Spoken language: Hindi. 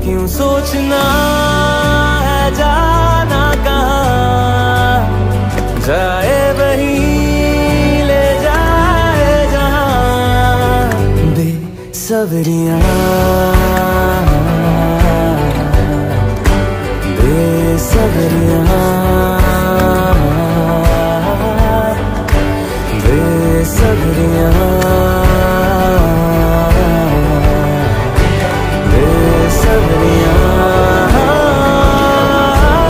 क्यों सोचना है जाना कहाँ, जाए वही ले जाए जहाँ बेसब्रियाँ।